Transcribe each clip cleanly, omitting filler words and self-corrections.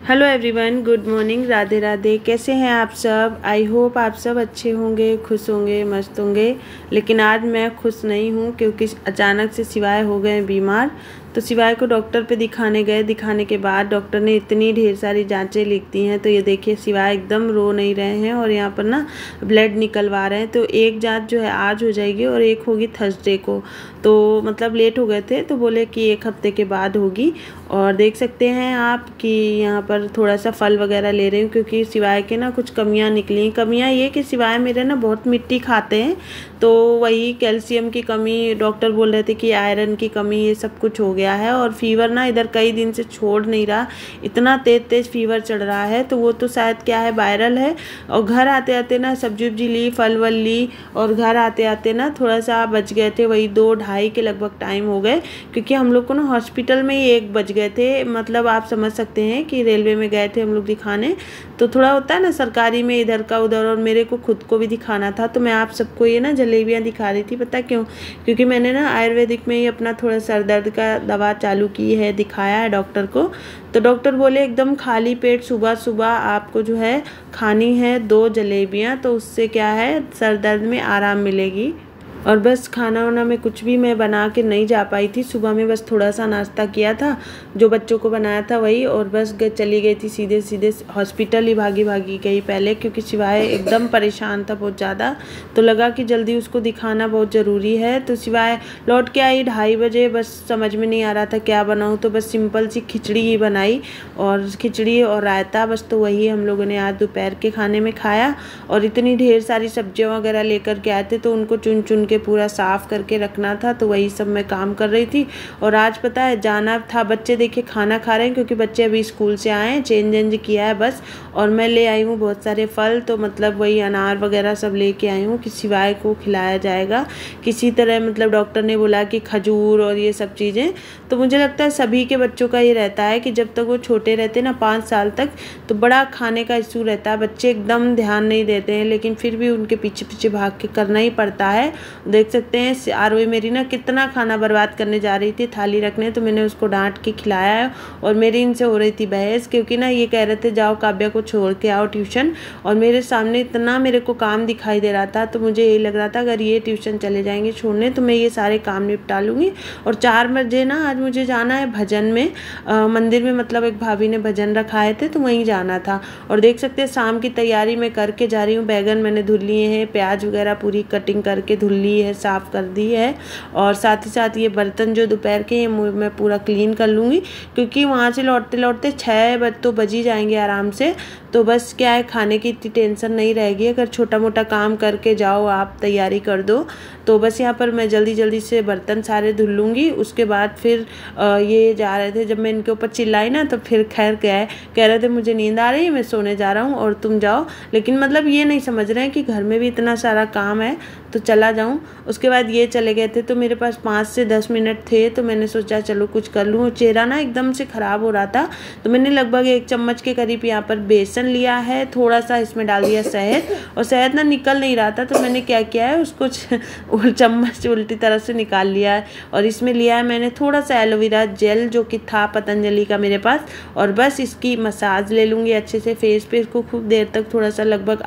Hello everyone, good morning, Radhe Radhe. कैसे हैं आप सब? आई होप आप सब अच्छे होंगे, खुश होंगे, मस्त होंगे। लेकिन आज मैं खुश नहीं हूँ क्योंकि अचानक से शिवाय हो गए बीमार। तो शिवाय को डॉक्टर पे दिखाने गए। दिखाने के बाद डॉक्टर ने इतनी ढेर सारी जांचें लिख दी हैं। तो ये देखिए शिवाय एकदम रो नहीं रहे हैं और यहाँ पर ना ब्लड निकलवा रहे हैं। तो एक जांच जो है आज हो जाएगी और एक होगी थर्सडे को। तो मतलब लेट हो गए थे तो बोले कि एक हफ्ते के बाद होगी। और देख सकते हैं आप कि यहाँ पर थोड़ा सा फल वगैरह ले रही हूँ क्योंकि शिवाय के ना कुछ कमियाँ निकली। कमियाँ ये कि शिवाय मेरे ना बहुत मिट्टी खाते हैं, तो वही कैल्शियम की कमी, डॉक्टर बोल रहे थे कि आयरन की कमी, ये सब कुछ हो गया है। और फीवर ना इधर कई दिन से छोड़ नहीं रहा, इतना तेज फीवर चढ़ रहा है। तो वो तो शायद क्या है, वायरल है। और घर आते आते ना सब्जी उब्जी ली, फल वल ली, और घर आते आते ना थोड़ा सा बच गए थे, वही 2-2:30 के लगभग टाइम हो गए। क्योंकि हम लोग को ना हॉस्पिटल में ही 1 बज गए थे। मतलब आप समझ सकते हैं कि रेलवे में गए थे हम लोग दिखाने, तो थोड़ा होता है ना सरकारी में इधर का उधर, और मेरे को खुद को भी दिखाना था। तो मैं आप सबको ये ना जलेबियाँ दिखा रही थी। पता क्यों? क्योंकि मैंने ना आयुर्वेदिक में ही अपना थोड़ा सर दर्द का दवा चालू की है, दिखाया है डॉक्टर को। तो डॉक्टर बोले एकदम खाली पेट सुबह सुबह आपको जो है खानी है 2 जलेबियाँ, तो उससे क्या है सर दर्द में आराम मिलेगी। और बस खाना वाना में कुछ भी मैं बना के नहीं जा पाई थी। सुबह में बस थोड़ा सा नाश्ता किया था, जो बच्चों को बनाया था वही, और बस चली गई थी सीधे सीधे हॉस्पिटल ही भागी गई पहले, क्योंकि शिवाय एकदम परेशान था बहुत ज़्यादा। तो लगा कि जल्दी उसको दिखाना बहुत ज़रूरी है। तो शिवाय लौट के आई 2:30 बजे। बस समझ में नहीं आ रहा था क्या बनाऊँ, तो बस सिंपल सी खिचड़ी ही बनाई, और खिचड़ी और रायता बस। तो वही हम लोगों ने आज दोपहर के खाने में खाया। और इतनी ढेर सारी सब्जियाँ वगैरह लेकर के आए थे, तो उनको चुन चुन के पूरा साफ करके रखना था। तो वही सब मैं काम कर रही थी। और आज पता है जाना था, बच्चे देखिए खाना खा रहे हैं क्योंकि बच्चे अभी स्कूल से आए हैं, चेंज वेंज किया है बस। और मैं ले आई हूँ बहुत सारे फल, तो मतलब वही अनार वगैरह सब लेके आई हूँ कि शिवाय को खिलाया जाएगा किसी तरह। मतलब डॉक्टर ने बोला कि खजूर और ये सब चीज़ें। तो मुझे लगता है सभी के बच्चों का ये रहता है कि जब तक वो छोटे रहते ना 5 साल तक, तो बड़ा खाने का इशू रहता है। बच्चे एकदम ध्यान नहीं देते हैं, लेकिन फिर भी उनके पीछे पीछे भाग के करना ही पड़ता है। देख सकते हैं आरोही मेरी ना कितना खाना बर्बाद करने जा रही थी थाली रखने, तो मैंने उसको डांट के खिलाया है। और मेरी इनसे हो रही थी बहस, क्योंकि ना ये कह रहे थे जाओ काव्या को छोड़ के आओ ट्यूशन, और मेरे सामने इतना मेरे को काम दिखाई दे रहा था। तो मुझे यही लग रहा था अगर ये ट्यूशन चले जाएंगे छोड़ने तो मैं ये सारे काम निपटा लूँगी। और 4 बजे ना आज मुझे जाना है भजन में, मंदिर में। मतलब एक भाभी ने भजन रखाए थे तो वहीं जाना था। और देख सकते हैं शाम की तैयारी मैं करके जा रही हूँ। बैगन मैंने धुल लिए हैं, प्याज वगैरह पूरी कटिंग करके धुल ली है, साफ़ कर दी है। और साथ ही साथ ये बर्तन जो दोपहर के हैं मैं पूरा क्लीन कर लूँगी, क्योंकि वहाँ से लौटते लौटते 6 तो बज ही जाएंगे आराम से। तो बस क्या है, खाने की इतनी टेंशन नहीं रहेगी अगर छोटा मोटा काम करके जाओ, आप तैयारी कर दो। तो बस यहाँ पर मैं जल्दी जल्दी से बर्तन सारे धुल लूँगी। उसके बाद फिर ये जा रहे थे, जब मैं इनके ऊपर चिल्लाई ना तो फिर खैर कह रहे थे मुझे नींद आ रही है, मैं सोने जा रहा हूँ और तुम जाओ। लेकिन मतलब ये नहीं समझ रहे हैं कि घर में भी इतना सारा काम है तो चला जाऊँ। उसके बाद ये चले गए थे, तो मेरे पास 5 से 10 मिनट थे, तो मैंने सोचा चलो कुछ कर लूँ। चेहरा ना एकदम से ख़राब हो रहा था, तो मैंने लगभग 1 चम्मच के करीब यहाँ पर बेसन लिया है, थोड़ा सा इसमें डाल दिया शहद, और शहद ना निकल नहीं रहा था। तो मैंने क्या किया है, उसको चम्मच उल्टी तरह से निकाल लिया है। और इसमें लिया है मैंने थोड़ा सा एलोवेरा जेल, जो कि था पतंजलि का मेरे पास। और बस इसकी मसाज ले लूँगी अच्छे से फेस पे। इसको खूब देर तक थोड़ा सा लगभग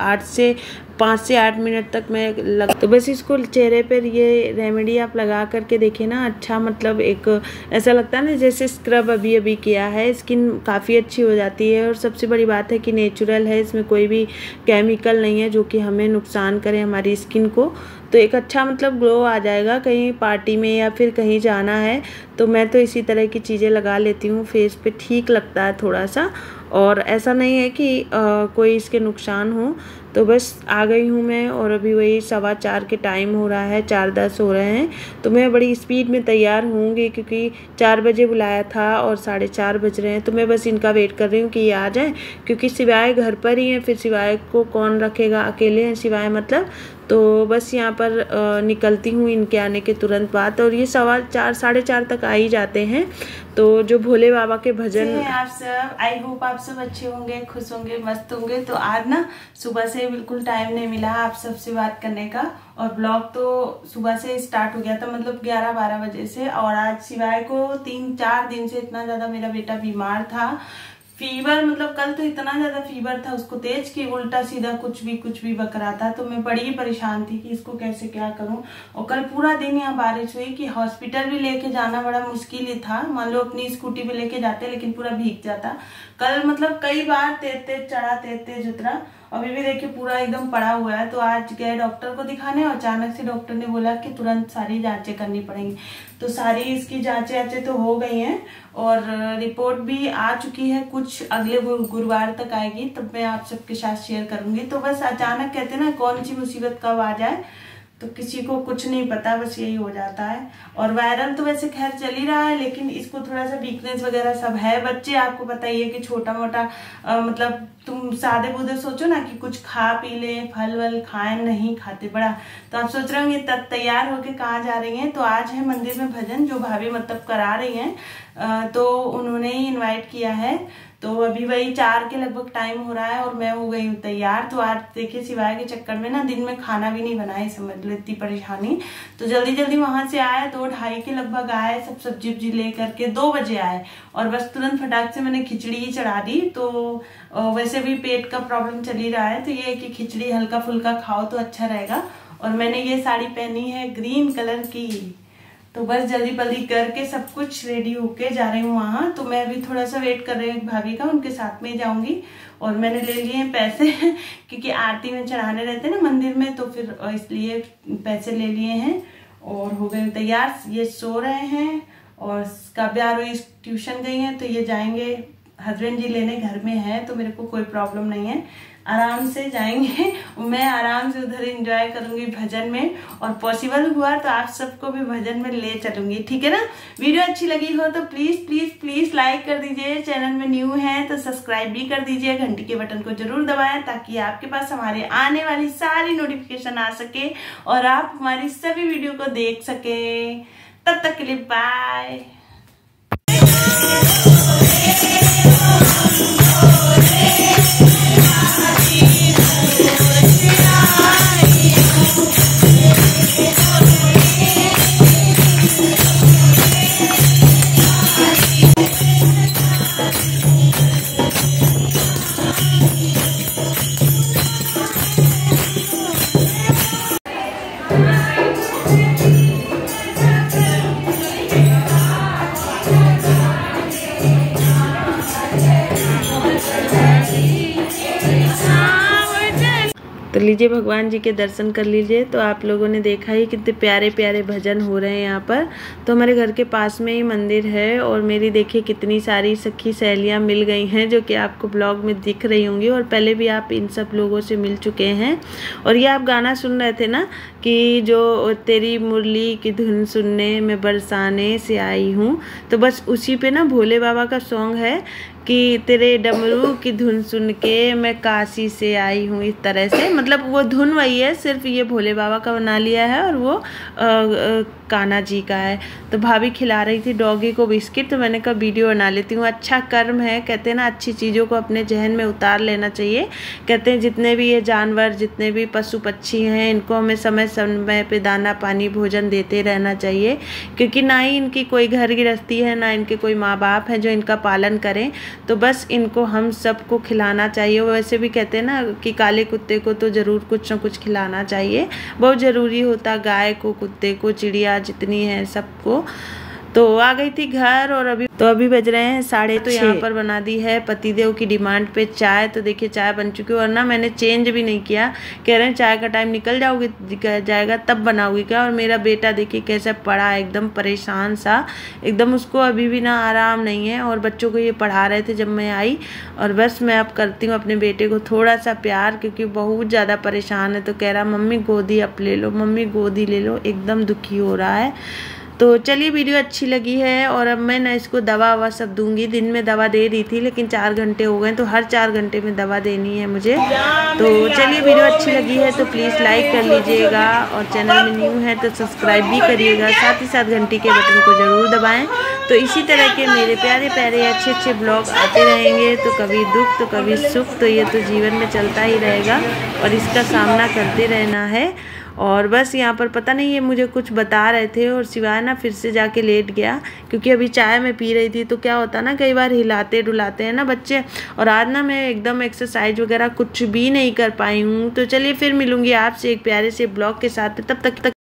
5 से 8 मिनट तक मैं तो बस इसको चेहरे पर ये रेमेडी आप लगा करके देखिए ना, अच्छा मतलब एक ऐसा लगता है ना जैसे स्क्रब अभी किया है। स्किन काफ़ी अच्छी हो जाती है। और सबसे बड़ी बात है कि नेचुरल है, इसमें कोई भी केमिकल नहीं है जो कि हमें नुकसान करे हमारी स्किन को। तो एक अच्छा मतलब ग्लो आ जाएगा। कहीं पार्टी में या फिर कहीं जाना है तो मैं तो इसी तरह की चीज़ें लगा लेती हूँ फेस पे, ठीक लगता है थोड़ा सा। और ऐसा नहीं है कि कोई इसके नुकसान हो। तो बस आ गई हूँ मैं, और अभी वही 4:15 के टाइम हो रहा है, 4:10 हो रहे हैं। तो मैं बड़ी स्पीड में तैयार होंगी क्योंकि 4 बजे बुलाया था और 4:30 बज रहे हैं। तो मैं बस इनका वेट कर रही हूँ कि ये आ जाए, क्योंकि शिवाय घर पर ही हैं, फिर शिवाय को कौन रखेगा, अकेले हैं शिवाय मतलब। तो बस यहाँ पर निकलती हूँ इनके आने के तुरंत बाद। और ये 4:15 4:30 तक आ ही जाते हैं। तो जो भोले बाबा के भजन हैं आप सब, आई होप आप सब अच्छे होंगे, खुश होंगे, मस्त होंगे। तो आज ना सुबह से बिल्कुल टाइम नहीं मिला आप सबसे बात करने का, और ब्लॉग तो सुबह से स्टार्ट हो गया था, मतलब 11-12 बजे से। और आज शिवाय को 3-4 दिन से इतना ज्यादा मेरा बेटा बीमार था फीवर, मतलब कल तो इतना ज्यादा फीवर था उसको तेज कि उल्टा सीधा कुछ भी बक रहा था। तो मैं बड़ी ही परेशान थी कि इसको कैसे क्या करूं। और कल पूरा दिन यहाँ बारिश हुई कि हॉस्पिटल भी लेके जाना बड़ा मुश्किल ही था। मान लो अपनी स्कूटी पे लेके जाते लेकिन पूरा भीग जाता। कल मतलब कई बार तेज चढ़ा, तेज उतरा। अभी भी देखिए पूरा एकदम पड़ा हुआ है। तो आज गए डॉक्टर को दिखाने और अचानक से डॉक्टर ने बोला कि तुरंत सारी जांचें करनी पड़ेंगी। तो सारी इसकी जांचें तो हो गई हैं और रिपोर्ट भी आ चुकी है। कुछ अगले गुरुवार तक आएगी, तब मैं आप सबके साथ शेयर करूंगी। तो बस अचानक कहते ना कौन सी मुसीबत कब आ जाए तो किसी को कुछ नहीं पता, बस यही हो जाता है। और वायरल तो वैसे खैर चल ही रहा है, लेकिन इसको थोड़ा सा वीकनेस वगैरह सब है। बच्चे आपको पता ही है कि छोटा मोटा मतलब तुम सादे बुदे सोचो ना कि कुछ खा पी ले, फल वल खाएं, नहीं खाते बड़ा। तो आप सोच रहे होंगे तब तैयार होके कहाँ जा रही हैं। तो आज है मंदिर में भजन, जो भाभी मतलब करा रही हैं, तो उन्होंने ही इन्वाइट किया है। तो अभी वही 4 के लगभग टाइम हो रहा है और मैं हो गई हूँ तैयार। तो आज देखिए सिवाय के चक्कर में ना दिन में खाना भी नहीं बनाई, समझ लो इतनी परेशानी। तो जल्दी वहां से आए, 2-2:30 के लगभग आए, सब सब्जी उब्जी ले करके 2 बजे आए और बस तुरंत फटाक से मैंने खिचड़ी ही चढ़ा दी। तो वैसे भी पेट का प्रॉब्लम चल ही रहा है, तो ये कि खिचड़ी हल्का फुल्का खाओ तो अच्छा रहेगा। और मैंने ये साड़ी पहनी है ग्रीन कलर की। तो बस जल्दी करके सब कुछ रेडी होके जा रही हूँ वहां। तो मैं अभी थोड़ा सा वेट कर रही हूँ भाभी का, उनके साथ में जाऊंगी। और मैंने ले लिए हैं पैसे क्योंकि आरती में चढ़ाने रहते हैं ना मंदिर में, तो फिर इसलिए पैसे ले लिए हैं और हो गए तैयार। ये सो रहे हैं और काव्या रोज ट्यूशन गई हैं, तो ये जाएंगे हस्बैंड जी लेने, घर में है तो मेरे को कोई प्रॉब्लम नहीं है, आराम से जाएंगे। मैं आराम से उधर एंजॉय करूंगी भजन में, और पॉसिबल हुआ तो आप सबको भी भजन में ले चलूंगी, ठीक है ना। वीडियो अच्छी लगी हो तो प्लीज लाइक कर दीजिए। चैनल में न्यू है तो सब्सक्राइब भी कर दीजिए, घंटी के बटन को जरूर दबाएं ताकि आपके पास हमारे आने वाली सारी नोटिफिकेशन आ सके और आप हमारी सभी वीडियो को देख सके। तब तक के लिए बाय। तो लीजिए भगवान जी के दर्शन कर लीजिए। तो आप लोगों ने देखा ही कितने प्यारे प्यारे भजन हो रहे हैं यहाँ पर। तो हमारे घर के पास में ही मंदिर है और मेरी देखिए कितनी सारी सखी सहेलियाँ मिल गई हैं जो कि आपको ब्लॉग में दिख रही होंगी, और पहले भी आप इन सब लोगों से मिल चुके हैं। और ये आप गाना सुन रहे थे ना कि जो तेरी मुरली की धुन सुनने मैं बरसाने से आई हूँ, तो बस उसी पे ना भोले बाबा का सॉन्ग है कि तेरे डमरू की धुन सुन के मैं काशी से आई हूँ। इस तरह से मतलब वो धुन वही है, सिर्फ ये भोले बाबा का बना लिया है और वो कान्हा जी का है। तो भाभी खिला रही थी डॉगी को बिस्किट, तो मैंने कहा वीडियो बना लेती हूँ। अच्छा कर्म है, कहते हैं ना अच्छी चीज़ों को अपने जहन में उतार लेना चाहिए। कहते हैं जितने भी ये जानवर, जितने भी पशु पक्षी हैं, इनको हमें समय समय पे दाना पानी भोजन देते रहना चाहिए, क्योंकि ना ही इनकी कोई घर गृहस्थी है, ना इनके कोई माँ बाप हैं जो इनका पालन करें। तो बस इनको हम सबको खिलाना चाहिए। वैसे भी कहते हैं ना कि काले कुत्ते को तो ज़रूर कुछ ना कुछ खिलाना चाहिए, बहुत ज़रूरी होता, गाय को, कुत्ते को, चिड़िया जितनी है सबको। तो आ गई थी घर और अभी बज रहे हैं 6:30। तो यहाँ पर बना दी है पतिदेव की डिमांड पे चाय। तो देखिए चाय बन चुकी है, और ना मैंने चेंज भी नहीं किया। कह रहे हैं चाय का टाइम निकल जाएगा तब बनाओगी क्या। और मेरा बेटा देखिए कैसे पड़ा, एकदम परेशान सा, एकदम उसको अभी भी ना आराम नहीं है। और बच्चों को ये पढ़ा रहे थे जब मैं आई, और बस मैं अब करती हूँ अपने बेटे को थोड़ा सा प्यार, क्योंकि बहुत ज़्यादा परेशान है। तो कह रहा मम्मी गोदी अब ले लो, मम्मी गोदी ले लो, एकदम दुखी हो रहा है। तो चलिए वीडियो अच्छी लगी है, और अब मैं ना इसको दवा ववा सब दूंगी। दिन में दवा दे रही थी लेकिन 4 घंटे हो गए, तो हर 4 घंटे में दवा देनी है मुझे। तो चलिए वीडियो अच्छी लगी है तो प्लीज़ लाइक कर लीजिएगा, और चैनल में न्यू है तो सब्सक्राइब भी करिएगा, साथ ही साथ घंटी के बटन को ज़रूर दबाएं। तो इसी तरह के मेरे प्यारे प्यारे अच्छे ब्लॉग आते रहेंगे। तो कभी दुख तो कभी सुख, तो ये तो जीवन में चलता ही रहेगा और इसका सामना करते रहना है। और बस यहाँ पर पता नहीं ये मुझे कुछ बता रहे थे और शिवाय ना फिर से जाके लेट गया, क्योंकि अभी चाय मैं पी रही थी तो क्या होता है ना, कई बार हिलाते डुलाते हैं ना बच्चे। और आज ना मैं एकदम एक्सरसाइज वगैरह कुछ भी नहीं कर पाई हूँ। तो चलिए फिर मिलूंगी आपसे एक प्यारे से ब्लॉग के साथ, तब तक